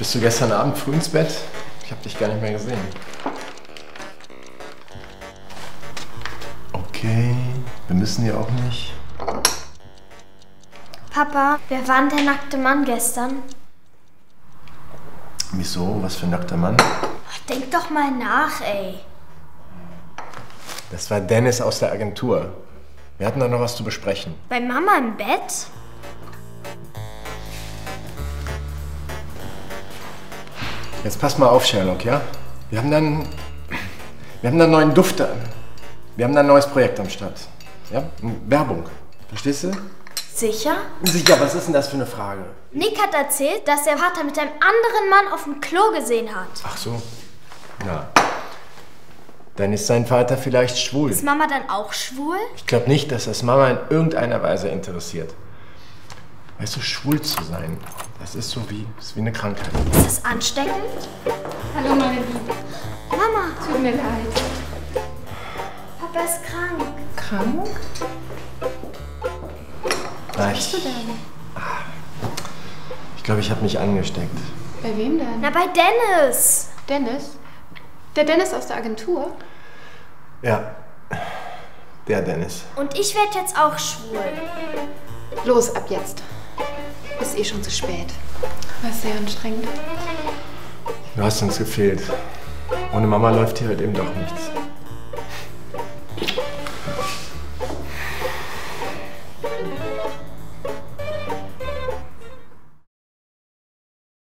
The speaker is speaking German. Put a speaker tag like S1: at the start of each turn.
S1: Bist du gestern Abend früh ins Bett? Ich habe dich gar nicht mehr gesehen. Okay, wir müssen ja auch nicht.
S2: Papa, wer war denn der nackte Mann gestern?
S1: Wieso? Was für ein nackter Mann?
S2: Denk doch mal nach, ey.
S1: Das war Dennis aus der Agentur. Wir hatten da noch was zu besprechen.
S2: Bei Mama im Bett?
S1: Jetzt pass mal auf, Sherlock, ja? Wir haben dann einen neuen Dufter. Wir haben da ein neues Projekt am Start. Ja? Werbung. Verstehst du?
S2: Sicher?
S1: Sicher, was ist denn das für eine Frage?
S2: Nick hat erzählt, dass der Vater mit einem anderen Mann auf dem Klo gesehen hat.
S1: Ach so. Na. Dann ist sein Vater vielleicht schwul.
S2: Ist Mama dann auch schwul?
S1: Ich glaube nicht, dass das Mama in irgendeiner Weise interessiert. Weißt du, schwul zu sein, das ist wie eine Krankheit.
S2: Ist das ansteckend?
S3: Hallo meine Liebe.
S2: Mama,
S3: Tut mir leid.
S2: Papa ist krank.
S3: Krank?
S1: Was
S3: bist du denn?
S1: Ich glaube, ich habe mich angesteckt.
S3: Bei wem denn?
S2: Na, bei Dennis.
S3: Dennis? Der Dennis aus der Agentur?
S1: Ja, der Dennis.
S2: Und ich werde jetzt auch schwul.
S3: Los, ab jetzt. Ist eh schon zu spät. War sehr anstrengend.
S1: Du hast uns gefehlt. Ohne Mama läuft hier halt eben doch nichts.